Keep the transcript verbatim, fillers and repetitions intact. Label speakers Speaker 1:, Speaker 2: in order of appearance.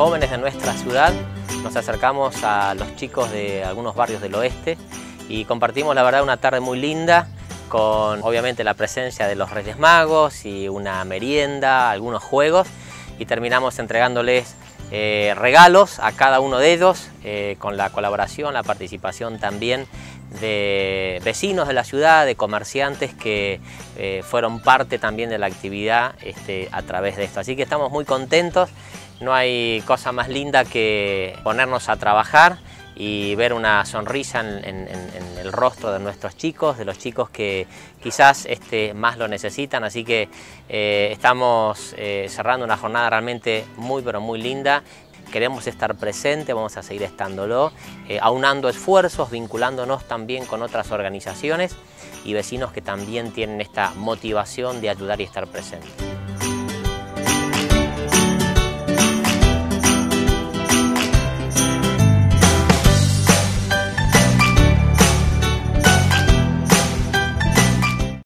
Speaker 1: jóvenes de nuestra ciudad nos acercamos a los chicos de algunos barrios del oeste y compartimos la verdad una tarde muy linda con obviamente la presencia de los Reyes Magos y una merienda, algunos juegos, y terminamos entregándoles eh, regalos a cada uno de ellos eh, con la colaboración, la participación también de vecinos de la ciudad, de comerciantes que eh, fueron parte también de la actividad este, a través de esto. Así que estamos muy contentos, no hay cosa más linda que ponernos a trabajar y ver una sonrisa en, en, en el rostro de nuestros chicos, de los chicos que quizás este, más lo necesitan. Así que eh, estamos eh, cerrando una jornada realmente muy pero muy linda. Queremos estar presentes, vamos a seguir estándolo, eh, aunando esfuerzos, vinculándonos también con otras organizaciones y vecinos que también tienen esta motivación de ayudar y estar presentes.